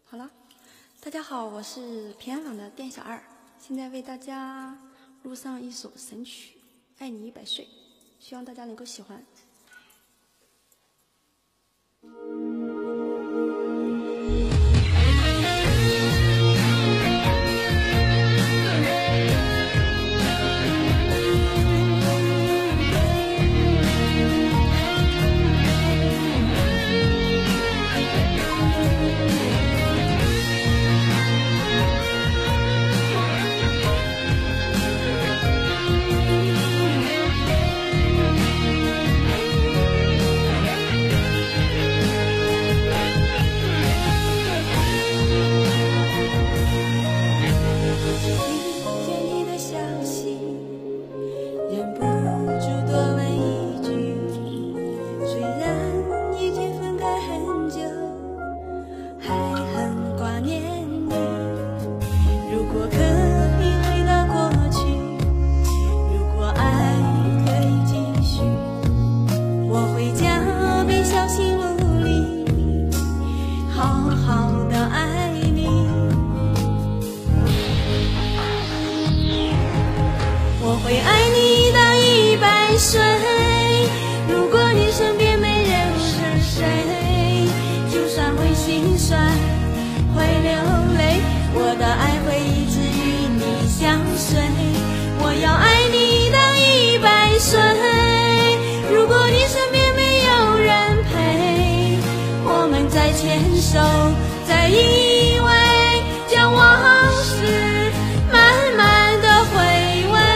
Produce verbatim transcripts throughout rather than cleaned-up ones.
好了，大家好，我是平安坊的店小二，现在为大家录上一首神曲《爱你一百岁》，希望大家能够喜欢。 会爱你到一百岁，如果你身边没人是谁，就算会心酸会流泪，我的爱会一直与你相随。我要爱你到一百岁，如果你身边没有人陪，我们再牵手再依偎，将往事慢慢的回味。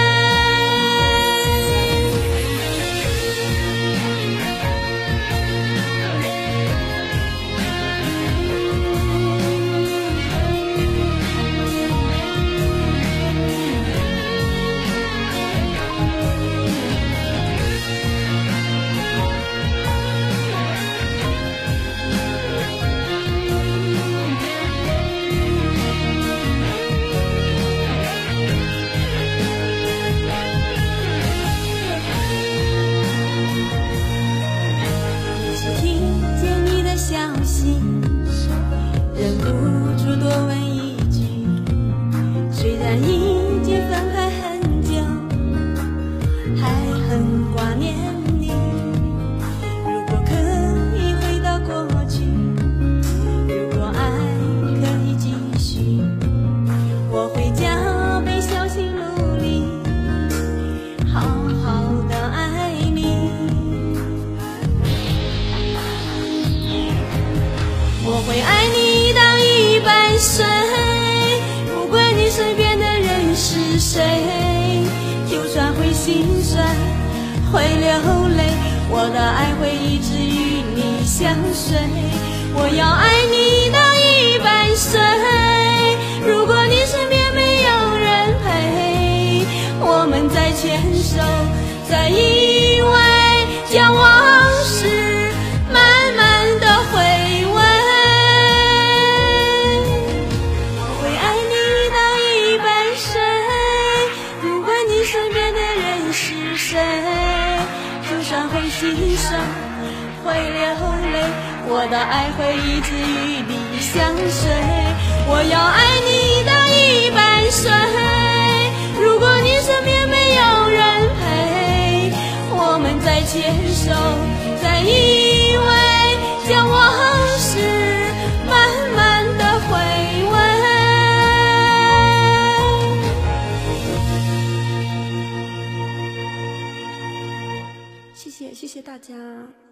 忍不住多问一句，虽然已经分开很久，还很挂念你。如果可以回到过去，如果爱可以继续，我会加倍小心努力，好好的爱你。我会爱你到一百岁，不管你身边的人是谁，就算会心酸会流泪，我的爱会一直与你相随。我要爱你到一百岁，如果你身边没有人陪，我们再牵手再依偎，将往事慢慢的回味。就算会心酸会流泪，我的爱会一直与你相随。我要爱你到一百岁，如果你身边没有人陪，我们再牵手再依偎，将往事慢慢的回味。 谢谢，谢谢大家。